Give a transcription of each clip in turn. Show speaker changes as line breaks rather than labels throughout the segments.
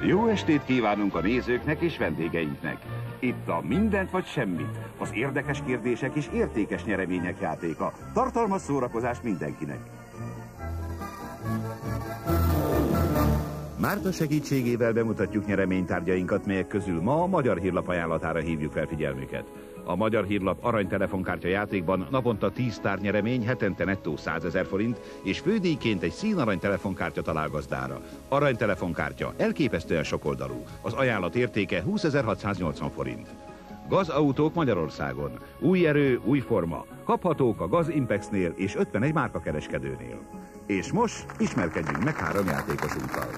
Jó estét kívánunk a nézőknek és vendégeinknek. Itt a Mindent vagy Semmit, az érdekes kérdések és értékes nyeremények játéka. Tartalmas szórakozás mindenkinek. Márta segítségével bemutatjuk nyereménytárgyainkat, melyek közül ma a Magyar Hírlap ajánlatára hívjuk fel figyelmüket. A Magyar Hírlap aranytelefonkártya játékban naponta 10 tárnyeremény, hetente nettó 100 000 forint, és fődíjként egy színarany telefonkártya talál gazdára. Aranytelefonkártya elképesztően sokoldalú. Az ajánlat értéke 20.680 forint. Gazautók Magyarországon. Új erő, új forma. Kaphatók a Gaz Impexnél és 51 márkakereskedőnél. És most ismerkedjünk meg 3 játékosunkkal.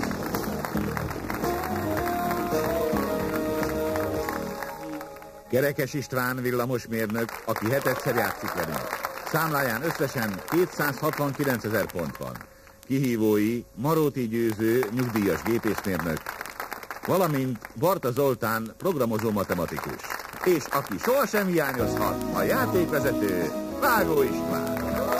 Kerekes István villamosmérnök, aki 7-szer játszik velünk. Számláján összesen 269 000 pont van. Kihívói Maróti Győző, nyugdíjas gépészmérnök, valamint Barta Zoltán, programozó matematikus. És aki sohasem hiányozhat, a játékvezető, Vágó István.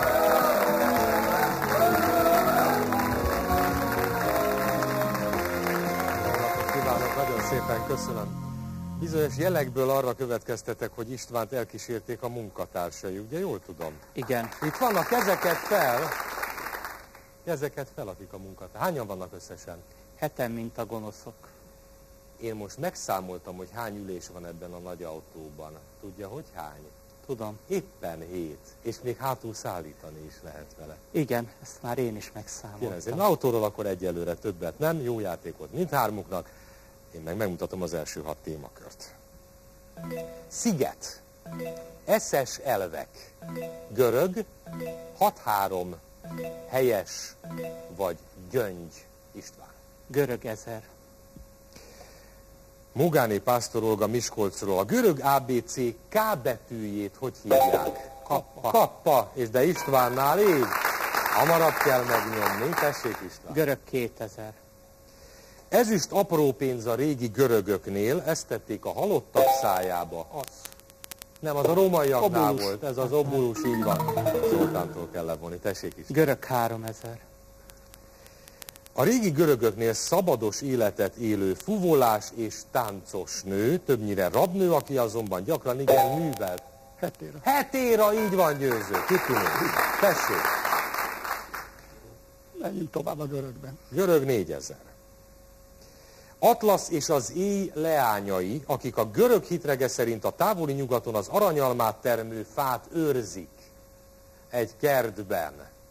Kívánok, nagyon szépen köszönöm. Bizonyos jelekből arra következtetek, hogy Istvánt elkísérték a munkatársai, ugye jól tudom?
Igen.
Itt vannak kezeket fel, akik a munkatársak. Hányan vannak összesen?
7-en, mint a gonoszok.
Én most megszámoltam, hogy hány ülés van ebben a nagy autóban. Tudja, hogy hány?
Tudom.
Éppen 7. És még hátul szállítani is lehet vele.
Igen, ezt már én is megszámoltam.
Én autóról akkor egyelőre többet nem, jó játékot mindhármuknak. Én meg megmutatom az első 6 témakört. Sziget. Eszes elvek. Görög. 6-3. Helyes. Vagy Gyöngy István.
Görög 1000.
Mugáné Pásztor Olga Miskolcról. A görög ABC K betűjét hogy hívják?
Kappa.
Kappa. És de Istvánnál így. Hamarabb kell megnyomni. Tessék István.
Görög 2000.
Ezüst apró pénz a régi görögöknél, ezt tették a halottak szájába.
Az.
Nem, az a rómaiaknál
Obulus.
volt, ez az obulus, így van. Zoltántól kell levonni, tessék is.
Görög 3000.
A régi görögöknél szabados életet élő fuvolás és táncos nő, többnyire rabnő, aki azonban gyakran igen művelt.
Hetéra.
Hetéra, így van Győző, kitűnő. Tessék.
Menjünk tovább a görögben.
Görög 4000. Atlasz és az éj leányai, akik a görög hitrege szerint a távoli nyugaton az aranyalmát termő fát őrzik egy kertben.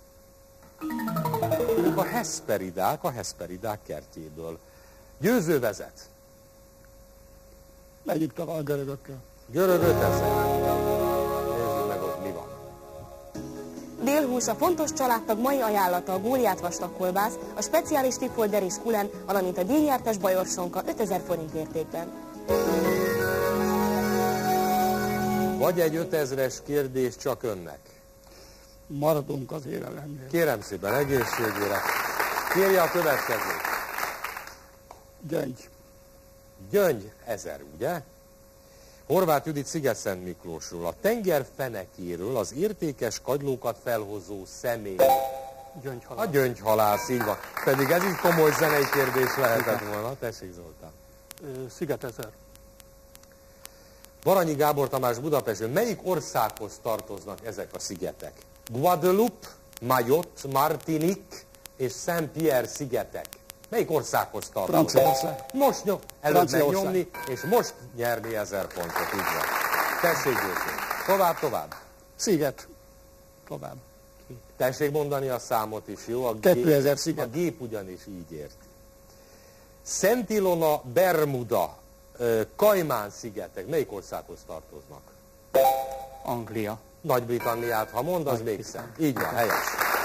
Ők a hesperidák kertjéből. Győző vezet.
Megyünk tovább a görögökkel.
Görög 5000. Nézzük meg, ott mi van.
Délhús a fontos családtag mai ajánlata a góliát vastagkolbász, a speciális tipfolder és kulen, valamint a díjnyertes bajorsonka 5000 forint értékben.
Vagy egy 5000-es kérdés csak önnek.
Maradunk az élelemnél.
Kérem szépen, egészségére. Kérje a következőt.
Gyöngy.
Gyöngy 1000, ugye? Horváth Judit Sziget-Szent Miklósról. A tenger fenekéről az értékes kagylókat felhozó személy.
Gyöngyhalász.
A gyöngyhalász, így van. Pedig ez is komoly zenei kérdés lehetett volna. Tessék, Zoltán.
Sziget 1000.
Baranyi Gábor Tamás Budapestről. Melyik országhoz tartoznak ezek a szigetek? Guadeloupe, Mayotte, Martinique és Saint-Pierre szigetek. Melyik országhoz tartoznak?
Franciaország.
Most előbb megnyomni, és most nyerni 1000 pontot, így van. Tessék, Győző. Tovább.
Sziget. Tovább.
Tessék mondani a számot is, jó? A
2000 sziget.
A gép ugyanis így ért. Szent Ilona, Bermuda, Kajmán szigetek. Melyik országhoz tartoznak?
Anglia.
Nagy-Britanniát, ha mond, az még szent. Így van, helyes.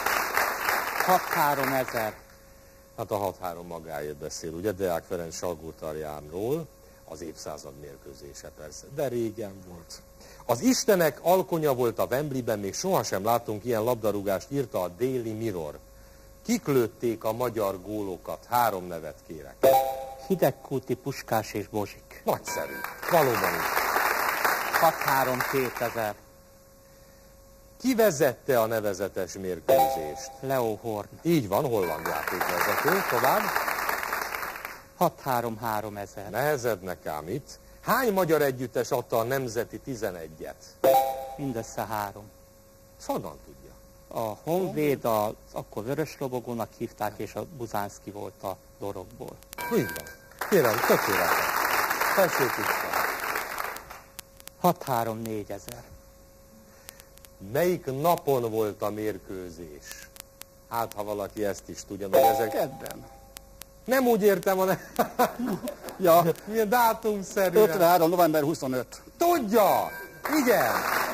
6-3000.
Hát a 6-3 magáért beszél, ugye? Deák Ferenc Salgótarjánról, az évszázad mérkőzése persze, de régen volt. Az istenek alkonya volt a Wembleyben, még sohasem láttunk ilyen labdarúgást, írta a Daily Mirror. Kik lőtték a magyar gólokat? 3 nevet kérek.
Hidegkúti, Puskás és Bozsik.
Nagyszerű. Valóban is.
6-3-2000.
Ki vezette a nevezetes mérkőzést?
Leo Horn.
Így van, holland játékvezető. Tovább.
6-3-3 ezer.
Nehezednek ám itt. Hány magyar együttes adta a Nemzeti 11-et?
Mindössze 3.
Honnan tudja?
A Honvéd, akkor Vörös Lobogónak hívták, és a Buzánszky volt a Dorogból.
Így van. Kérem, tökéletes. Tessék vissza.
6-3-4 ezer.
Melyik napon volt a mérkőzés? Hát, ha valaki ezt is tudja, meg ezek...
Kedden.
Nem úgy értem, hanem...
Ja,
Milyen dátumszerűen.
53. november 25.
Tudja! Igen!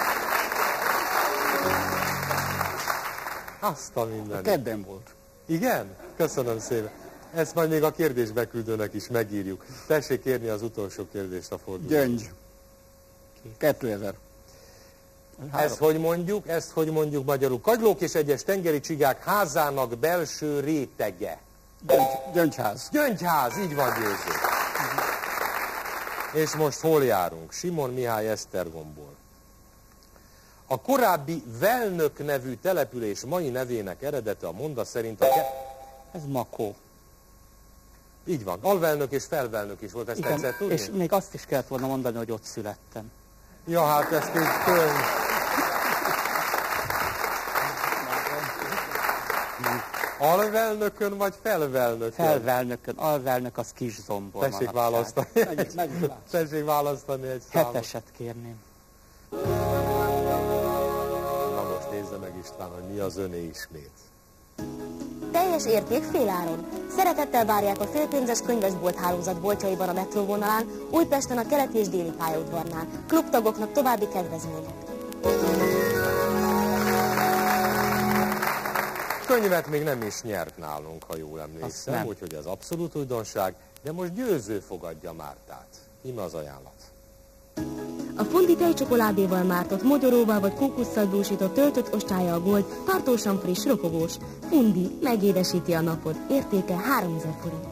Azt a mindenit.
Kedden volt.
Igen? Köszönöm szépen. Ezt majd még a kérdésbeküldőnek is megírjuk. Tessék kérni az utolsó kérdést a fordulót.
Gyöngy. 2000.
Ezt hogy mondjuk magyarul? Kagylók és egyes tengeri csigák házának belső rétege.
Gyöngyház.
Gyöngyház, így van, Győző. És most hol járunk? Simon Mihály Esztergomból. A korábbi Velnök nevű település mai nevének eredete a monda szerint
Ez Makó.
Így van, alvelnök és felvelnök is volt, ezt
Igen,
egyszer tudni?
és még azt is kellett volna mondani, hogy ott születtem.
Ja, hát ezt így könyv. Alvelnökön vagy felvelnökön?
Felvelnökön, alvelnök az Kiszombor.
Tessék választani. Tessék választani egy számot.
7-eset kérném.
Na most nézze meg István, hogy mi az öné ismét.
Teljes érték féláron. Szeretettel várják a félpénzes könyvesbolt hálózat boltjaiban a metróvonalán, Újpesten a keleti és déli pályaudvarnál. Klubtagoknak további kedvezmények.
Könyvet még nem is nyert nálunk, ha jól emlékszem, úgyhogy ez abszolút újdonság, de most Győző fogadja Mártát. Íme az ajánlat.
A fondi tejcsokoládéval mártott, mogyoróval vagy kókusszal dúsított töltött ostája a Gold, tartósan friss, ropogós. Fundi megédesíti a napot, értéke 3000 forint.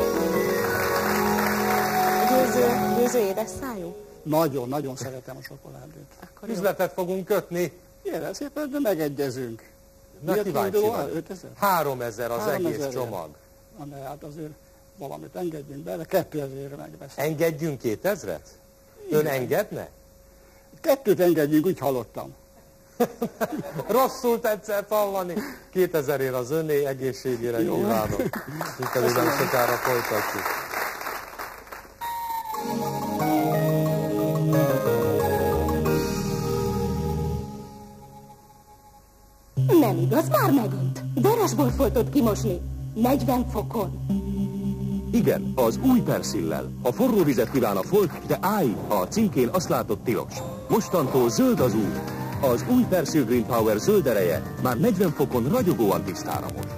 Győző édes szájú?
Nagyon, nagyon szeretem a csokoládét.
Üzletet fogunk kötni.
Kérem szépen, de megegyezünk.
Na, kíváncsi vagy.
5000?
3000 az
3000
egész csomag.
De hát azért valamit engedjünk bele, 2000-re megveszem.
Engedjünk 2000-et? Ön engedne?
2-t engedjünk, úgy hallottam.
Rosszul tetszett hallani. 2000-ért az öné, egészségére kívánom. Mi pedig nem sokára folytatjuk.
Nem igaz, már megint. Darasbort folytott kimosni. 40 fokon.
Igen, az új Perszillel. Ha forró vizet kíván a folt, de állj, a címkén azt látod tilos. Mostantól zöld az út. Az új Persil Green Power zöld ereje már 40 fokon ragyogóan tisztára most.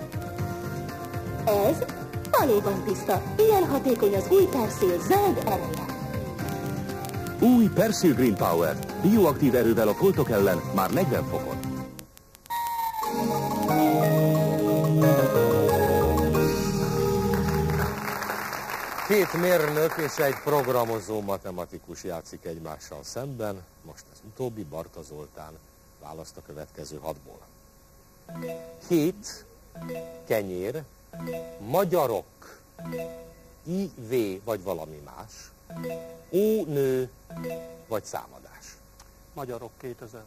Ez valóban tiszta. Ilyen hatékony az új Persil zöld ereje.
Új Persil Green Power. Bioaktív erővel a foltok ellen már 40 fokon.
Két mérnök és egy programozó matematikus játszik egymással szemben. Most az utóbbi, Barta Zoltán választ a következő 6-ból. Hét, kenyér, magyarok, IV vagy valami más, ó nő vagy számadás.
Magyarok 2000.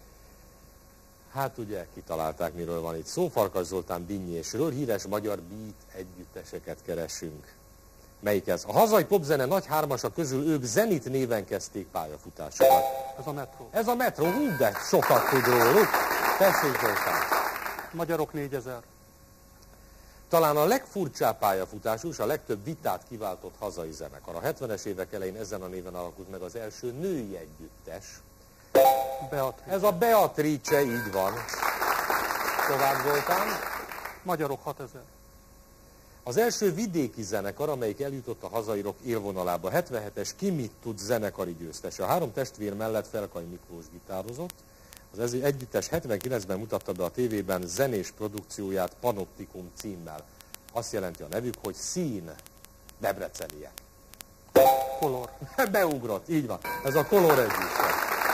Hát ugye kitalálták, miről van itt szó. Farkas Zoltán Binnyésről híres magyar beat együtteseket keresünk. Melyik ez? A hazai popzene nagy hármasa közül ők Zenit néven kezdték pályafutásukat.
Ez a metró.
Ez a metró, de sokat tud róluk. Tessék Zoltán.
Magyarok 4000.
Talán a legfurcsább pályafutású és a legtöbb vitát kiváltott hazai zenekar. A 70-es évek elején ezen a néven alakult meg az első női együttes.
Beatrice.
Ez a Beatrice, így van. Tovább Zoltán.
Magyarok 6000.
Az első vidéki zenekar, amelyik eljutott a hazai rock élvonalába, 77-es Ki mit tud zenekari győztese. A három testvér mellett Felkai Miklós gitározott. Az együttes 79-ben mutatta be a tévében zenés produkcióját Panoptikum címmel. Azt jelenti a nevük, hogy szín debreceniek.
Kolor.
Beugrott, így van. Ez a Kolor együttes.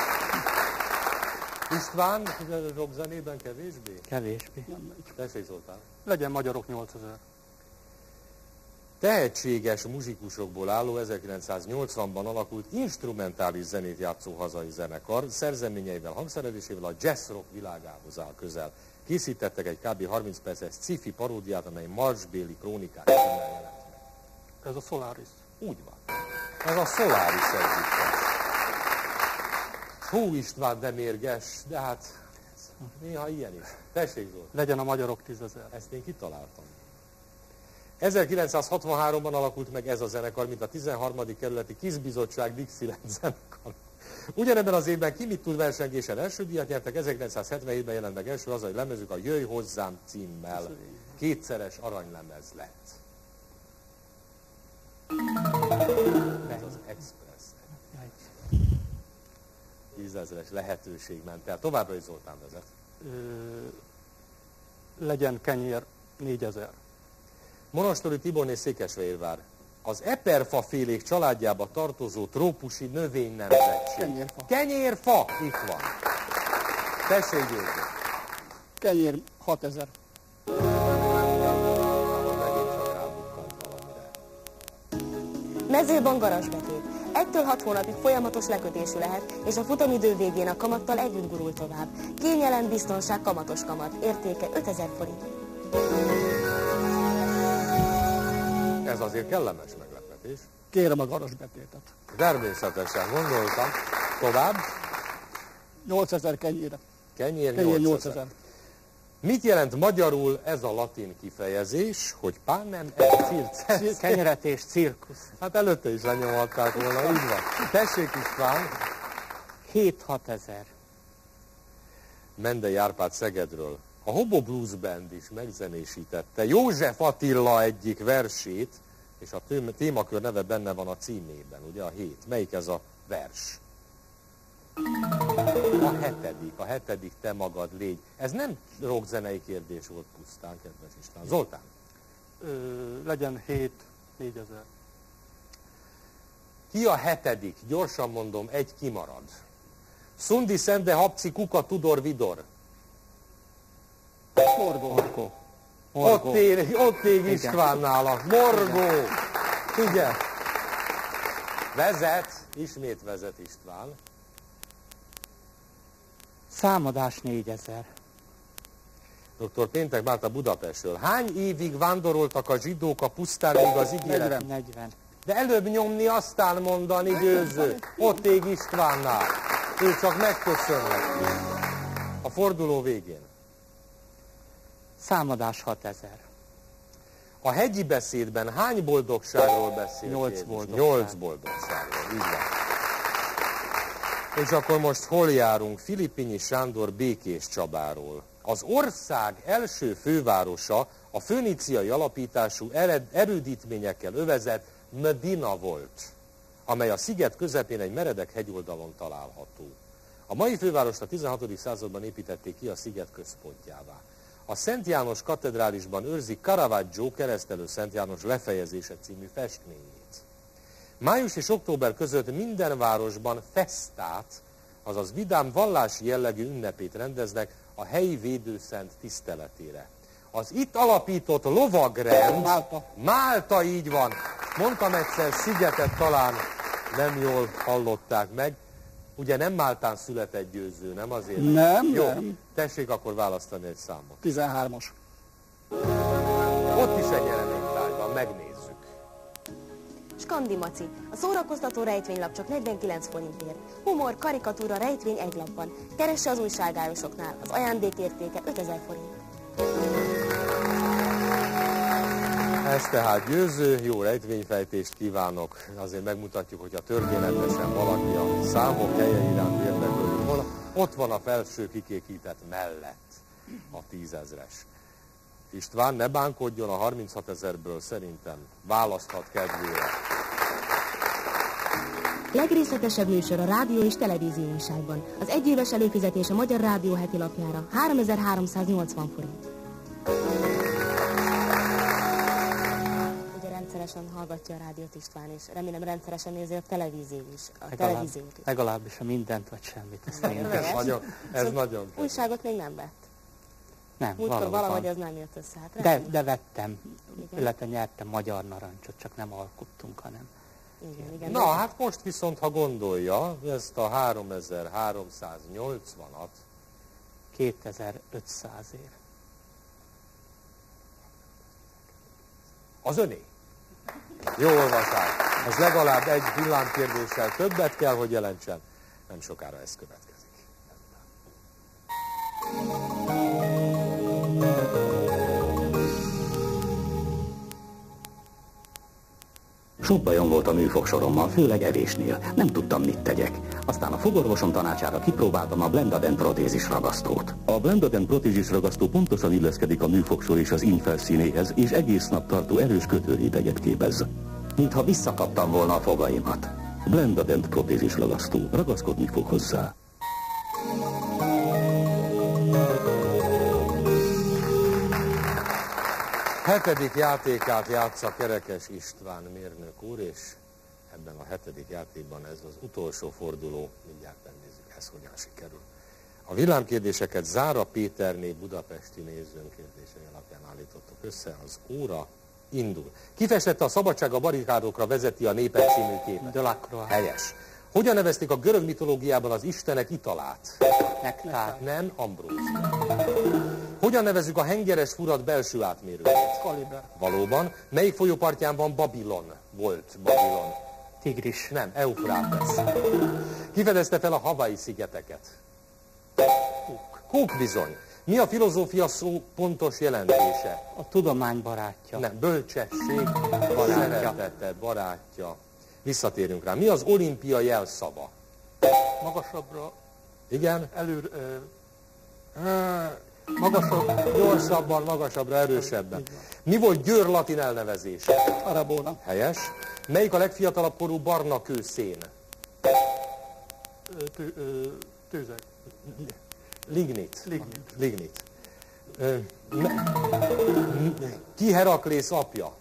István, rockzenében kevésbé?
Kevésbé.
Tessék Zoltán.
Legyen magyarok 8000.
tehetséges muzsikusokból álló 1980-ban alakult instrumentális zenét játszó hazai zenekar, szerzeményeivel, hangszerelésével a jazz rock világához áll közel. Készítettek egy kb. 30 perces sci-fi paródiát, amely marsbéli krónikák címmel jelent meg.
Ez a Solaris.
Úgy van. Ez a Solaris együttes. Hú István, de mérges, de hát néha ilyen is. Tessék, Zsolt.
Legyen a magyarok 10 000.
Ezt én kitaláltam. 1963-ban alakult meg ez a zenekar, mint a 13. kerületi Kiszbizottság Dixieland zenekar. Ugyanebben az évben Ki mit tud versengésen első díjat nyertek, 1977-ben jelent meg első hazai lemezük a Jöjj hozzám címmel. Kétszeres aranylemez lett. Ez az Express. 10 000-es lehetőség ment el. Továbbra is Zoltán vezet.
Legyen kenyér 4000.
Monostori Tiborné, Székesfehérvár. Az eperfa félék családjába tartozó trópusi növénynemzetség.
Kenyérfa.
Kenyérfa! Itt van. Tessék, Győző.
Kenyér 6000.
Megint csak rábukkant valamire.
Mezőban garázsbetét. 1-től 6 hónapig folyamatos lekötésű lehet, és a futamidő végén a kamattal együtt gurul tovább. Kényelem, biztonság, kamatos kamat. Értéke 5000 forint.
Ez azért kellemes meglepetés.
Kérem a garázsbetétet.
Természetesen gondoltam. Tovább.
8000 kenyére.
Kenyér
Kenyér
8000.
8000.
Mit jelent magyarul ez a latin kifejezés, hogy pánem et circes?
Kenyeretés, cirkusz.
Hát előtte is lenyomhatták volna, így van. Tessék, István.
7-6 ezer.
Mendei Árpád Szegedről. A Hobo Blues Band is megzenésítette József Attila egyik versét, és a témakör neve benne van a címében, ugye a 7. Melyik ez a vers? A hetedik te magad légy. Ez nem rockzenei kérdés volt pusztán, kedves István. Zoltán?
Legyen 7 4000.
Ki a 7? Gyorsan mondom, egy kimarad. Szundi Szende Hapci Kuka Tudor Vidor.
Morgó.
Ott ég István nála. Morgó. Figyelj. Vezet. Ismét vezet István.
Számadás 4000.
Dr. Péntek Márta Budapestről. Hány évig vándoroltak a zsidók a pusztán, még az ígéret?
40.
De előbb nyomni, aztán mondani, Győző. Ott ég Istvánnál. Ő csak megköszönheti. A forduló végén.
Számadás 6000.
A hegyi beszédben hány boldogságról beszél?
8 boldogság.
8 boldogságról, így van. És akkor most hol járunk? Filipinyi Sándor Békés Csabáról. Az ország első fővárosa a föníciai alapítású erődítményekkel övezett Medina volt, amely a sziget közepén egy meredek hegyoldalon található. A mai fővárost a 16. században építették ki a sziget központjává. A Szent János katedrálisban őrzik Caravaggio Keresztelő Szent János lefejezése című festményét. Május és október között minden városban fesztát, azaz vidám vallási jellegű ünnepét rendeznek a helyi védőszent tiszteletére. Az itt alapított lovagrend, Málta, így van. Mondtam egyszer szigetet, talán nem jól hallották meg. Ugye nem Máltán született Győző, nem azért?
Nem,
jó,
nem.
Tessék akkor választani egy számot.
13-as.
Ott is egy nyereménytárgyban, megnézzük.
Skandi Maci. A szórakoztató rejtvénylap csak 49 forintért. Humor, karikatúra, rejtvény egy lapban. Keresse az újságárusoknál. Az ajándékértéke 5000 forint.
Ez tehát Győző, jó rejtvényfejtést kívánok. Azért megmutatjuk, hogy a történetesen valaki a számok helye iránt érdeklődik volna. Ott van a felső kikékített mellett a 10 000-es. István, ne bánkodjon, a 36 000-ből szerintem választhat kedvére.
Legrészletesebb műsor a rádió és televízió újságban. Az egyéves előfizetés a Magyar Rádió heti lapjára 3380 forint. Ugye rendszeresen hallgatja a rádiót István, és remélem rendszeresen nézi a televízió is. Televíziót is.
Legalábbis a mindent vagy semmit. Ezt
Ez nagyon
Újságot még nem vett.
Nem,
Múltkor
valóban.
valahogy ez nem jött össze. Hát
De vettem,
Igen.
illetve nyertem magyar narancsot, csak nem alkottunk, hanem
Igen.
Na, hát most viszont, ha gondolja, ezt a 3380-at,
2500 év.
az öné. Jó olvasás. Ez legalább egy villámkérdéssel többet kell, hogy jelentsen. Nem sokára ez következik.
Sok bajom volt a műfogsorommal, főleg evésnél. Nem tudtam, mit tegyek. Aztán a fogorvosom tanácsára kipróbáltam a Blendadent protézis ragasztót.
A Blendadent protézis ragasztó pontosan illeszkedik a műfogsor és az ing felszínéhez, és egész nap tartó erős kötőréteget képez.
Mintha visszakaptam volna a fogaimat.
Blendadent protézis ragasztó. Ragaszkodni fog hozzá.
Hetedik játékát játsza Kerekes István mérnök úr, és ebben a hetedik játékban ez az utolsó forduló, mindjárt megnézzük, ez hogyan sikerül. A villámkérdéseket Zára Péterné budapesti nézőnk kérdései alapján állítottuk össze, az óra indul. Kifestette a Szabadság a barikádokra vezeti a népek című képet?
Delacroix.
Helyes. Hogyan nevezték a görög mitológiában az istenek italát?
Nektár.
Nem, ambrózia. Hogyan nevezzük a hengeres furat belső átmérőjét?
Kaliber.
Valóban. Melyik folyópartján van Babilon? Volt Babilon.
Tigris.
Nem, Eufrátesz. Kifedezte fel a Hawaii-szigeteket? Cook bizony. Mi a filozófia szó pontos jelentése?
A tudomány barátja.
Nem, bölcsesség, szeretete, barátja. Visszatérünk rá. Mi az olimpia jelszava?
Magasabbra,
Igen?
magasabb,
Gyorsabban, magasabbra, erősebben. Mi volt Győr latin elnevezése?
Arabóna,
Helyes. Melyik a legfiatalabb korú barna kőszén?
tőzeg,
Lignit. Lignit. Ki Heraklész apja?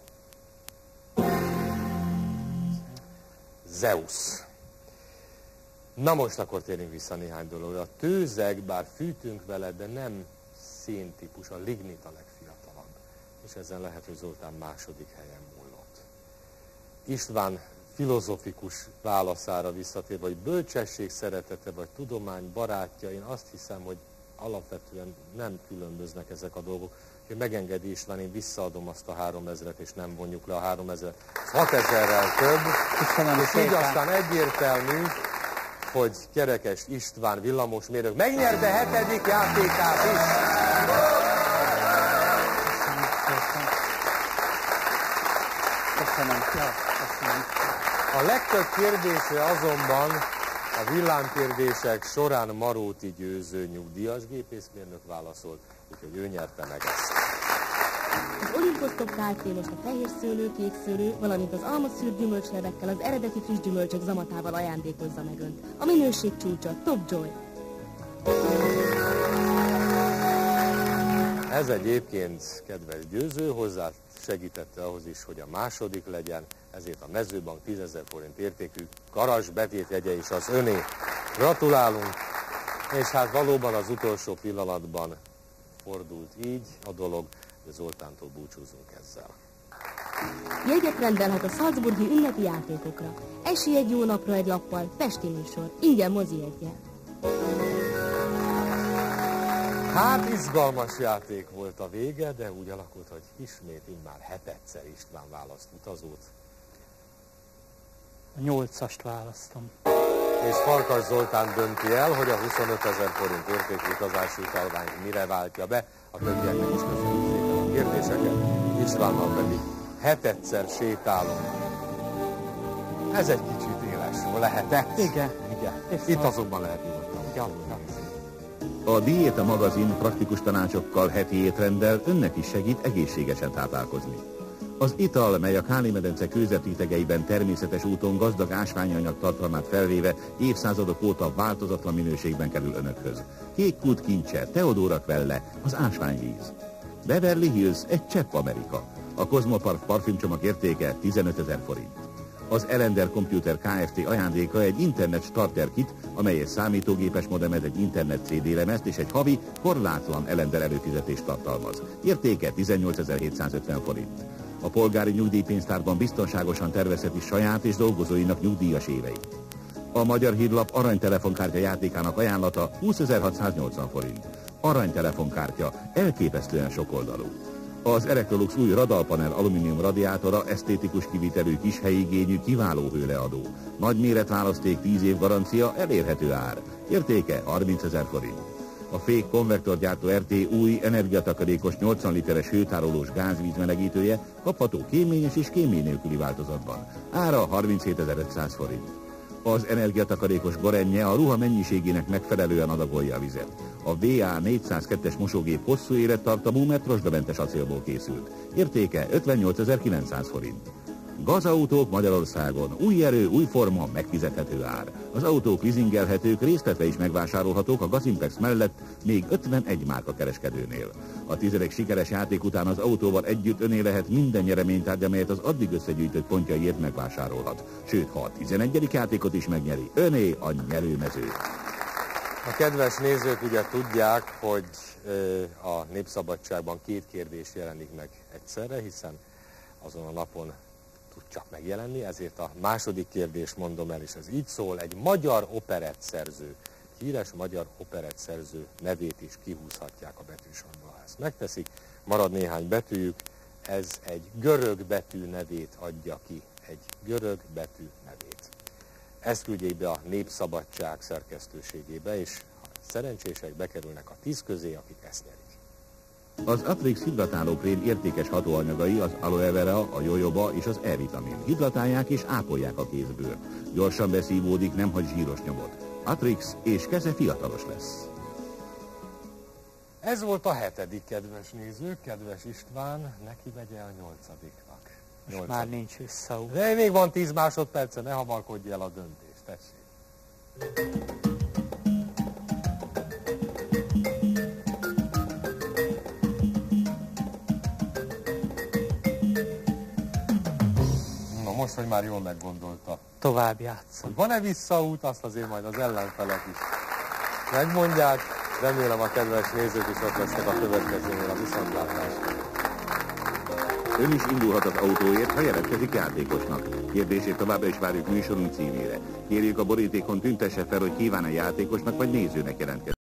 Zeus. Na most akkor térjünk vissza néhány dologra. A tőzeg, bár fűtünk vele, de nem széntípus, a lignit a legfiatalabb. És ezen lehet, hogy Zoltán második helyen múlott. István filozofikus válaszára visszatérve, hogy bölcsesség szeretete vagy tudomány barátja, én azt hiszem, hogy alapvetően nem különböznek ezek a dolgok. Ha megengedi István, én visszaadom azt a 3000-et, és nem vonjuk le a 3000-et. 6000-rel több.
Köszönöm
És így
szépen.
aztán egyértelmű, hogy Kerekes István villamosmérnök megnyerte hetedik játékát is.
Köszönöm.
A legtöbb kérdésre azonban a villámkérdések során Maróti Győző nyugdíjas gépészmérnök válaszolt, úgyhogy ő nyerte meg ezt.
Az Olympus Top Kft. Most a fehér szőlő, kék szőlő, valamint az almaszűrt gyümölcslevekkel, az eredeti friss gyümölcsök zamatával ajándékozza meg Önt. A minőség csúcsa, Top Joy.
Ez egyébként, kedves Győző, hozzá segítette ahhoz is, hogy a második legyen, ezért a Mezőbank 10 000 forint értékű garas betétjegye is az öné. Gratulálunk, és hát valóban az utolsó pillanatban fordult így a dolog, de Zoltántól búcsúzunk ezzel.
Jegyet rendelhet a salzburgi ünnepi játékokra. Esély egy jó napra egy lappal, festi műsor, ingyen mozi jeggyel.
Hát izgalmas játék volt a vége, de úgy alakult, hogy ismét immár hetedszer István választ utazót.
A 8-ast választom.
És Farkas Zoltán dönti el, hogy a 25 000 forint értékű utazási utalványt mire váltja be, a többieknek is köszönjük szépen a kérdéseket, Istvánnal pedig hetedszer sétálunk. Ez egy kicsit éles lehetett.
Igen.
Itt azonban lehet nyugodtan.
Gyakran.
A Diéta magazin praktikus tanácsokkal heti étrenddel önnek is segít egészségesen táplálkozni. Az ital, mely a Káli-medence kőzetrétegeiben természetes úton gazdag ásványanyag tartalmát felvéve évszázadok óta változatlan minőségben kerül önökhöz. Kék kút kincse, Teodora Quelle, az ásványvíz. Beverly Hills, egy csepp Amerika. A Cosmopark parfümcsomag értéke 15 000 forint. Az Elender Computer Kft. Ajándéka egy internet starter kit, amely egy számítógépes modemet, egy internet CD lemezt és egy havi korlátlan Elender előfizetést tartalmaz. Értéke 18.750 forint. A polgári nyugdíjpénztárban biztonságosan tervezheti saját és dolgozóinak nyugdíjas éveit. A Magyar Hírlap aranytelefonkártya játékának ajánlata 20.680 forint. Aranytelefonkártya elképesztően sokoldalú. Az Electrolux új radalpanel alumínium radiátora esztétikus kivitelű, kis helyigényű, kiváló hőleadó. Nagy méretválaszték, 10 év garancia, elérhető ár. Értéke 30.000 forint. A Fék konvektorgyártó RT új energiatakarékos 80 literes hőtárolós gázvízmelegítője kapható kéményes és kémény nélküli változatban. Ára 37.500 forint. Az energiatakarékos Gorenje a ruha mennyiségének megfelelően adagolja a vizet. A VA 402-es mosógép hosszú élettartamú, mert rozsdamentes acélból készült. Értéke 58.900 forint. Gazautók Magyarországon. Új erő, új forma, megfizethető ár. Az autók leasingelhetők, részletve is megvásárolhatók a Gazimpex mellett még 51 márka kereskedőnél. A 11 sikeres játék után az autóval együtt öné lehet minden nyereménytárgy, amelyet az addig összegyűjtött pontjaiért megvásárolhat. Sőt, ha a 11. játékot is megnyeri, öné a nyerőmező.
A kedves nézők ugye tudják, hogy a Népszabadságban 2 kérdés jelenik meg egyszerre, hiszen azon a napon tud csak megjelenni, ezért a második kérdést mondom el, és ez így szól: egy magyar operettszerző, híres magyar operettszerző nevét is kihúzhatják a betűsorból, ha ezt megteszik. Marad néhány betűjük, ez egy görög betű nevét adja ki, egy görög betű nevét. Ezt küldjék be a Népszabadság szerkesztőségébe, és ha szerencsések bekerülnek a 10 közé, akik ezt nyerik.
Az Atrix hidratáló krém értékes hatóanyagai az aloe vera, a jojoba és az E-vitamin. Hidratálják és ápolják a kézbőrt. Gyorsan beszívódik, nem hagy zsíros nyomot. Atrix, és keze fiatalos lesz.
Ez volt a 7. kedves nézők, kedves István, neki vegye a 8-nak.
Most már nincs visszaút.
De még van 10 másodperce, ne hamarkodj el a döntést, tessék. Most, hogy már jól meggondolta.
Tovább játszom.
Van-e visszaút, azt azért majd az ellenfelek is megmondják. Remélem a kedves nézők is ott lesznek a következőnél, a viszontlátásra.
Ön is indulhat az autóért, ha jelentkezik játékosnak. Kérdését továbbra is várjuk műsorunk címére. Kérjük, a borítékon tüntesse fel, hogy kíván-e játékosnak vagy nézőnek jelentkezni.